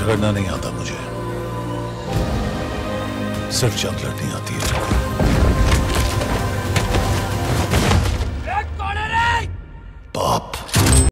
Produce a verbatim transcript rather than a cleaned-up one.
झगड़ना नहीं आता मुझे, सिर्फ जंग लड़नी आती है।